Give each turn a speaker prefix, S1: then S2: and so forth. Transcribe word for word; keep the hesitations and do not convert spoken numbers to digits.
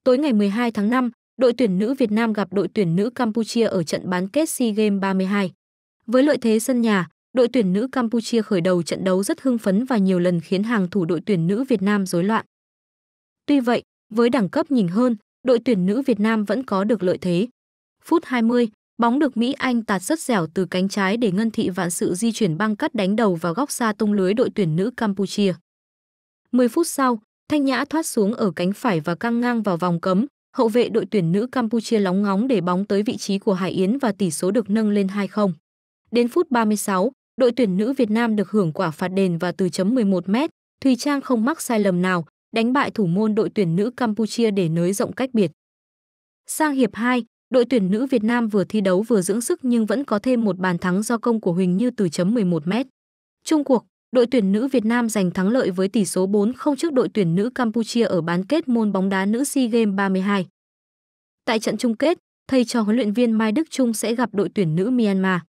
S1: Tối ngày mười hai tháng năm, đội tuyển nữ Việt Nam gặp đội tuyển nữ Campuchia ở trận bán kết SEA Games ba mươi hai. Với lợi thế sân nhà, đội tuyển nữ Campuchia khởi đầu trận đấu rất hưng phấn và nhiều lần khiến hàng thủ đội tuyển nữ Việt Nam rối loạn. Tuy vậy, với đẳng cấp nhỉnh hơn, đội tuyển nữ Việt Nam vẫn có được lợi thế. Phút hai mươi, bóng được Mỹ Anh tạt rất dẻo từ cánh trái để Ngân Thị Vạn Sự di chuyển băng cắt đánh đầu vào góc xa tung lưới đội tuyển nữ Campuchia. mười phút sau, Thanh Nhã thoát xuống ở cánh phải và căng ngang vào vòng cấm, hậu vệ đội tuyển nữ Campuchia lóng ngóng để bóng tới vị trí của Hải Yến và tỷ số được nâng lên hai không. Đến phút ba mươi sáu, đội tuyển nữ Việt Nam được hưởng quả phạt đền và từ chấm mười một mét, Thùy Trang không mắc sai lầm nào, đánh bại thủ môn đội tuyển nữ Campuchia để nới rộng cách biệt. Sang hiệp hai, đội tuyển nữ Việt Nam vừa thi đấu vừa dưỡng sức nhưng vẫn có thêm một bàn thắng do công của Huỳnh Như từ chấm mười một mét. Chung cuộc, đội tuyển nữ Việt Nam giành thắng lợi với tỷ số bốn không trước đội tuyển nữ Campuchia ở bán kết môn bóng đá nữ SEA Games ba mươi hai. Tại trận chung kết, thầy trò huấn luyện viên Mai Đức Chung sẽ gặp đội tuyển nữ Myanmar.